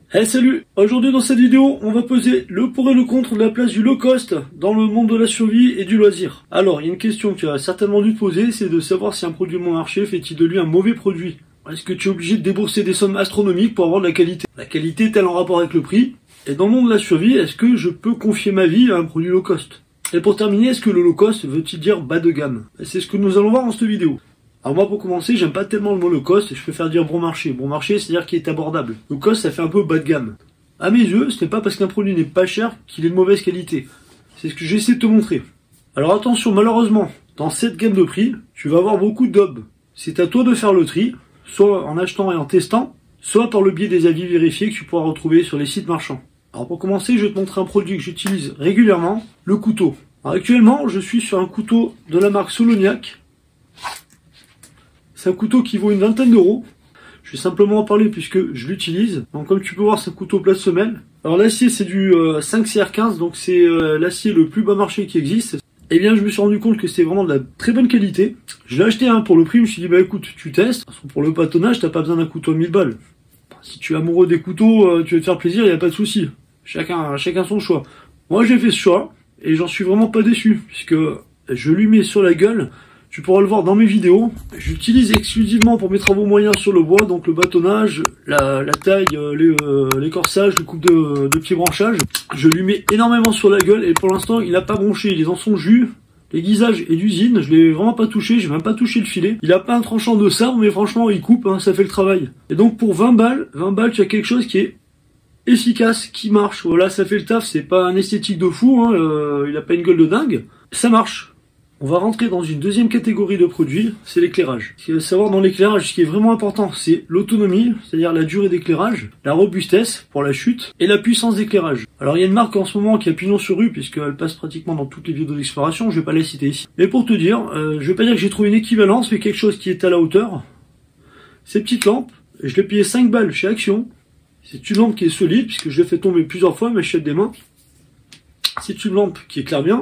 Hey salut! Aujourd'hui dans cette vidéo, on va poser le pour et le contre de la place du low cost dans le monde de la survie et du loisir. Alors, il y a une question que tu as certainement dû te poser, c'est de savoir si un produit bon marché fait-il de lui un mauvais produit. Est-ce que tu es obligé de débourser des sommes astronomiques pour avoir de la qualité? La qualité est-elle en rapport avec le prix? Et dans le monde de la survie, est-ce que je peux confier ma vie à un produit low cost? Et pour terminer, est-ce que le low cost veut-il dire bas de gamme? C'est ce que nous allons voir dans cette vidéo. Alors moi, pour commencer, j'aime pas tellement le mot low cost, je préfère dire bon marché. Bon marché, c'est-à-dire qu'il est abordable. Low cost, ça fait un peu bas de gamme. À mes yeux, ce n'est pas parce qu'un produit n'est pas cher qu'il est de mauvaise qualité. C'est ce que j'essaie de te montrer. Alors attention, malheureusement, dans cette gamme de prix, tu vas avoir beaucoup d'aubes. C'est à toi de faire le tri, soit en achetant et en testant, soit par le biais des avis vérifiés que tu pourras retrouver sur les sites marchands. Alors pour commencer, je vais te montrer un produit que j'utilise régulièrement, le couteau. Alors actuellement, je suis sur un couteau de la marque Soloniac. C'est un couteau qui vaut une vingtaine d'euros. Je vais simplement en parler puisque je l'utilise. Donc comme tu peux voir, c'est un couteau plat de semelle. Alors l'acier, c'est du 5CR15, donc c'est l'acier le plus bas marché qui existe. Et bien je me suis rendu compte que c'était vraiment de la très bonne qualité. Je l'ai acheté pour le prix, je me suis dit bah écoute, tu testes. Pour le patonnage, t'as pas besoin d'un couteau à 1000 balles. Si tu es amoureux des couteaux, tu veux te faire plaisir, il n'y a pas de souci. Chacun son choix. Moi j'ai fait ce choix et j'en suis vraiment pas déçu puisque je lui mets sur la gueule. Tu pourras le voir dans mes vidéos. J'utilise exclusivement pour mes travaux moyens sur le bois, donc le bâtonnage, la taille, l'écorçage, le coupe de pied branchage. Je lui mets énormément sur la gueule et pour l'instant il n'a pas bronché, il est dans son jus. L'aiguisage est d'usine, je l'ai vraiment pas touché, j'ai même pas touché le filet. Il a pas un tranchant de sabre, mais franchement il coupe, ça fait le travail. Et donc pour 20 balles, tu as quelque chose qui est efficace, qui marche. Voilà, ça fait le taf, c'est pas un esthétique de fou, il a pas une gueule de dingue. Ça marche. On va rentrer dans une deuxième catégorie de produits, c'est l'éclairage. Ce qu'il faut savoir dans l'éclairage, ce qui est vraiment important, c'est l'autonomie, c'est-à-dire la durée d'éclairage, la robustesse pour la chute et la puissance d'éclairage. Alors il y a une marque en ce moment qui a pignon sur rue puisqu'elle passe pratiquement dans toutes les vidéos d'exploration, je vais pas les citer ici. Mais pour te dire, je vais pas dire que j'ai trouvé une équivalence, mais quelque chose qui est à la hauteur. Ces petites lampes, je l'ai payé 5 balles chez Action. C'est une lampe qui est solide puisque je l'ai fait tomber plusieurs fois, mais je jette des mains. C'est une lampe qui éclaire bien.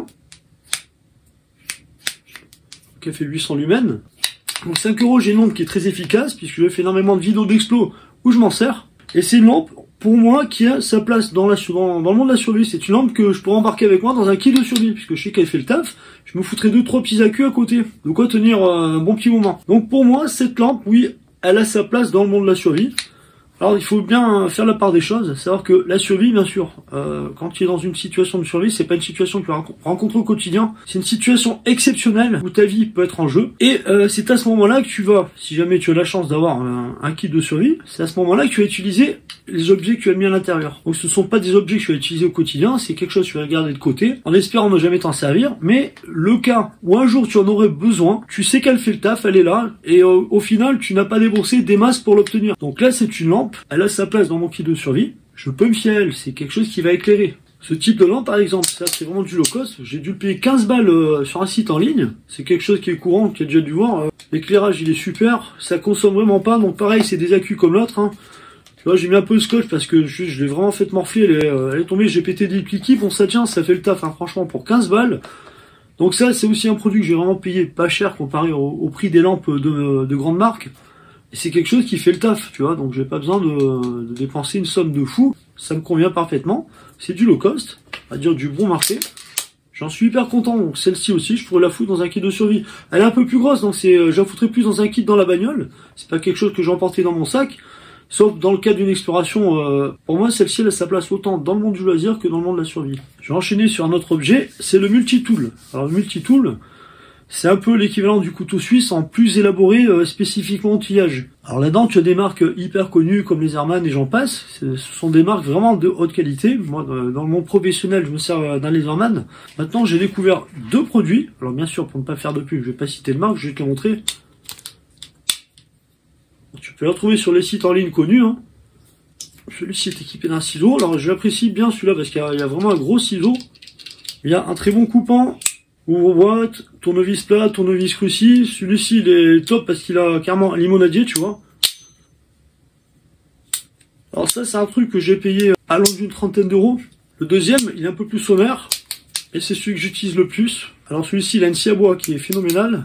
Qui a fait 800 lumens. Donc 5 euros, j'ai une lampe qui est très efficace puisque je fais énormément de vidéos d'explo où je m'en sers. Et c'est une lampe pour moi qui a sa place dans le monde de la survie. C'est une lampe que je pourrais embarquer avec moi dans un kit de survie puisque je sais qu'elle fait le taf. Je me foutrais 2-3 petits accus à côté. De quoi tenir un bon petit moment. Donc pour moi, cette lampe, oui, elle a sa place dans le monde de la survie. Alors il faut bien faire la part des choses, savoir que la survie, bien sûr, quand tu es dans une situation de survie, c'est pas une situation que tu rencontres au quotidien, c'est une situation exceptionnelle où ta vie peut être en jeu, et c'est à ce moment-là que tu vas, si jamais tu as la chance d'avoir un kit de survie, c'est à ce moment-là que tu vas utiliser les objets que tu as mis à l'intérieur. Donc ce ne sont pas des objets que tu vas utiliser au quotidien, c'est quelque chose que tu vas garder de côté, en espérant ne jamais t'en servir, mais le cas où un jour tu en aurais besoin, tu sais qu'elle fait le taf, elle est là, et au final tu n'as pas déboursé des masses pour l'obtenir. Donc là c'est une lampe, elle a sa place dans mon kit de survie, je peux me fier à elle, c'est quelque chose qui va éclairer. Ce type de lampe par exemple, ça c'est vraiment du low cost, j'ai dû le payer 15 balles sur un site en ligne, c'est quelque chose qui est courant, qui a déjà dû voir, l'éclairage il est super, ça consomme vraiment pas, donc pareil c'est des accus comme l'autre, Tu vois, j'ai mis un peu de scotch parce que je l'ai vraiment fait morfler, elle est tombée, j'ai pété des pliquis, bon ça tient, ça fait le taf, franchement pour 15 balles. Donc ça c'est aussi un produit que j'ai vraiment payé pas cher comparé au prix des lampes de grande marque. Et c'est quelque chose qui fait le taf, tu vois, donc j'ai pas besoin de dépenser une somme de fou, ça me convient parfaitement. C'est du low cost, on va dire du bon marché. J'en suis hyper content, donc celle-ci aussi, je pourrais la foutre dans un kit de survie. Elle est un peu plus grosse, donc je la foutrais plus dans un kit dans la bagnole. C'est pas quelque chose que j'ai emporté dans mon sac, sauf dans le cas d'une exploration. Pour moi, celle-ci, elle a sa place autant dans le monde du loisir que dans le monde de la survie. Je vais enchaîner sur un autre objet, c'est le multitool. Alors le multitool, c'est un peu l'équivalent du couteau suisse en plus élaboré spécifiquement outillage. Alors là-dedans, tu as des marques hyper connues comme les Herman et j'en passe. Ce sont des marques vraiment de haute qualité. Moi, dans le monde professionnel, je me sers d'un Laserman. Maintenant, j'ai découvert deux produits. Alors bien sûr, pour ne pas faire de pub, je vais pas citer de marque, je vais te les montrer. Tu peux les retrouver sur les sites en ligne connus. Celui-ci est équipé d'un ciseau. Alors j'apprécie bien celui-là parce qu'il y a vraiment un gros ciseau. Il y a un très bon coupant. Ouvre-boîte, tournevis plat, tournevis cruci. Celui-ci il est top parce qu'il a carrément un limonadier, tu vois. Alors ça c'est un truc que j'ai payé à l'entour d'une trentaine d'euros. Le deuxième il est un peu plus sommaire. Et c'est celui que j'utilise le plus. Alors celui-ci il a une scie à bois qui est phénoménale.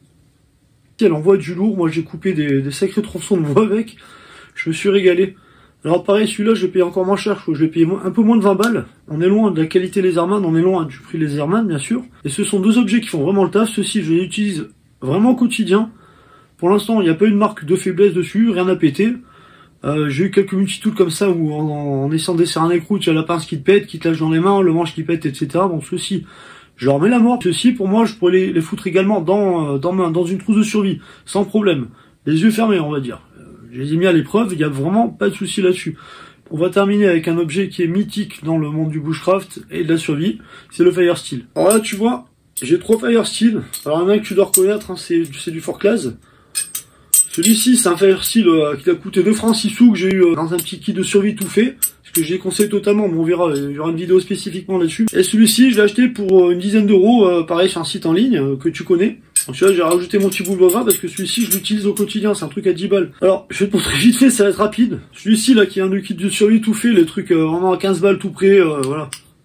Elle envoie du lourd, moi j'ai coupé des sacrés tronçons de bois avec. Je me suis régalé. Alors pareil, celui-là, je l'ai payé encore moins cher, je l'ai payé un peu moins de 20 balles. On est loin de la qualité Laserman, on est loin du prix Laserman, bien sûr. Et ce sont deux objets qui font vraiment le taf. Ceux-ci, je les utilise vraiment au quotidien. Pour l'instant, il n'y a pas une marque de faiblesse dessus, rien à péter. J'ai eu quelques multitools comme ça où en essayant de desserrer un écrou, tu as la pince qui te pète, qui te lâche dans les mains, le manche qui pète, etc. Bon, ceux-ci, je leur mets la mort. Ceux-ci, pour moi, je pourrais les foutre également dans une trousse de survie, sans problème. Les yeux fermés, on va dire. Je les ai mis à l'épreuve, il n'y a vraiment pas de souci là-dessus. On va terminer avec un objet qui est mythique dans le monde du bushcraft et de la survie, c'est le Fire Steel. Alors là, tu vois, j'ai 3 Fire Steel. Alors il y en a un que tu dois reconnaître, hein, c'est du Forclaz. Celui-ci, c'est un Fire Steel qui a coûté 2 francs 6 sous que j'ai eu dans un petit kit de survie tout fait. Parce que je les conseille totalement, mais on verra, il y aura une vidéo spécifiquement là-dessus. Et celui-ci, je l'ai acheté pour une dizaine d'euros, pareil sur un site en ligne que tu connais. Donc celui-là, j'ai rajouté mon petit bout de gras parce que celui-ci, je l'utilise au quotidien, c'est un truc à 10 balles. Alors, je vais te montrer vite fait, ça va être rapide. Celui-ci, là, qui est un kit de survie tout fait, les trucs vraiment à 15 balles tout près, voilà.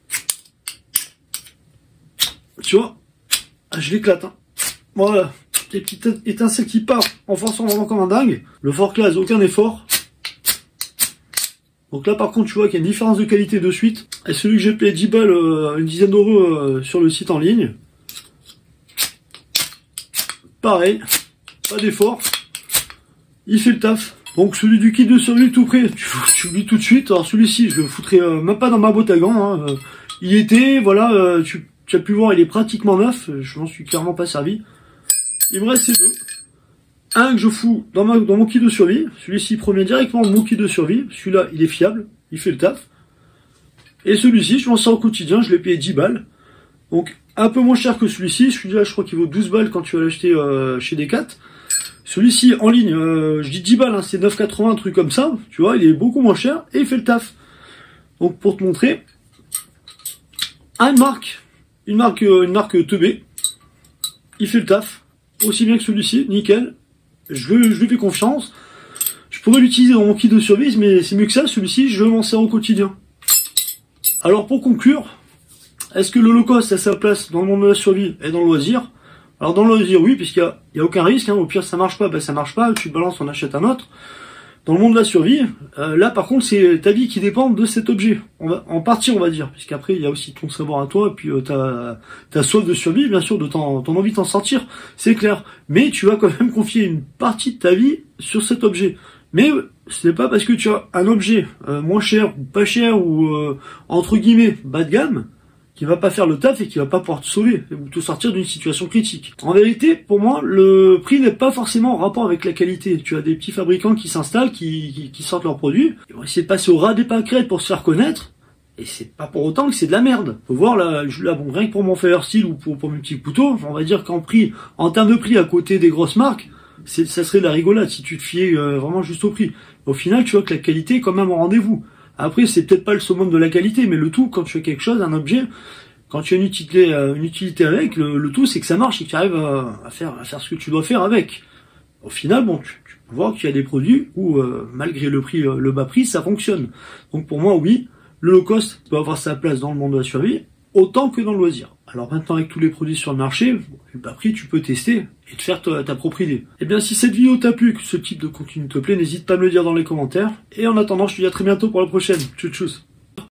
Tu vois, je l'éclate, hein. Voilà, des petites étincelles qui partent en forçant vraiment comme un dingue. Le Forclaz, aucun effort. Donc là par contre tu vois qu'il y a une différence de qualité de suite. Et celui que j'ai payé 10 balles, une dizaine d'euros sur le site en ligne. Pareil, pas d'effort. Il fait le taf. Donc celui du kit de survie tout près, tu oublies tout de suite. Alors celui-ci je le foutrais même pas dans ma boîte à gants. Hein. Il était, voilà, tu as pu voir, il est pratiquement neuf. Je m'en suis clairement pas servi. Il me reste ces deux. Un que je fous dans mon kit de survie. Celui-ci provient directement de mon kit de survie. Celui-là, il est fiable. Il fait le taf. Et celui-ci, je m'en sers au quotidien. Je l'ai payé 10 balles. Donc, un peu moins cher que celui-ci. Celui-là, je crois qu'il vaut 12 balles quand tu vas l'acheter chez Decat. Celui-ci, en ligne, je dis 10 balles. Hein, c'est 9,80, un truc comme ça. Tu vois, il est beaucoup moins cher. Et il fait le taf. Donc, pour te montrer, une marque Teubé. Il fait le taf. Aussi bien que celui-ci. Nickel. Je lui fais confiance. Je pourrais l'utiliser dans mon kit de survie, mais c'est mieux que ça, celui-ci, je m'en sers au quotidien. Alors pour conclure, est-ce que l'Holocauste a sa place dans le monde de la survie et dans le loisir? Alors dans le loisir, oui, puisqu'il y a aucun risque, hein. Au pire ça marche pas, ben ça marche pas, tu balances, on achète un autre. Dans le monde de la survie, là par contre c'est ta vie qui dépend de cet objet. En partie on va dire, puisqu'après il y a aussi ton savoir à toi, et puis ta soif de survie, bien sûr, de ton envie de t'en sortir, c'est clair. Mais tu vas quand même confier une partie de ta vie sur cet objet. Mais ce n'est pas parce que tu as un objet moins cher ou pas cher ou entre guillemets bas de gamme qui va pas faire le taf et qui va pas pouvoir te sauver ou te sortir d'une situation critique. En vérité, pour moi, le prix n'est pas forcément en rapport avec la qualité. Tu as des petits fabricants qui s'installent, qui sortent leurs produits, ils vont essayer de passer au ras des pâquerettes pour se faire connaître, et c'est pas pour autant que c'est de la merde. Faut voir là bon, rien que pour mon Fire Steel ou pour mes petits couteaux, on va dire en termes de prix à côté des grosses marques, ça serait de la rigolade si tu te fiais vraiment juste au prix. Au final, tu vois que la qualité est quand même au rendez-vous. Après, c'est peut-être pas le summum de la qualité, mais le tout, quand tu fais quelque chose, un objet, quand tu as une utilité avec, le tout, c'est que ça marche et que tu arrives à faire ce que tu dois faire avec. Au final, bon, tu peux voir qu'il y a des produits où, malgré le prix, le bas prix, ça fonctionne. Donc pour moi, oui, le low cost peut avoir sa place dans le monde de la survie, autant que dans le loisir. Alors maintenant, avec tous les produits sur le marché, le bas prix, tu peux tester et te faire ta propre idée. Et bien, si cette vidéo t'a plu, que ce type de contenu te plaît, n'hésite pas à me le dire dans les commentaires. Et en attendant, je te dis à très bientôt pour la prochaine. Tchuss tchuss.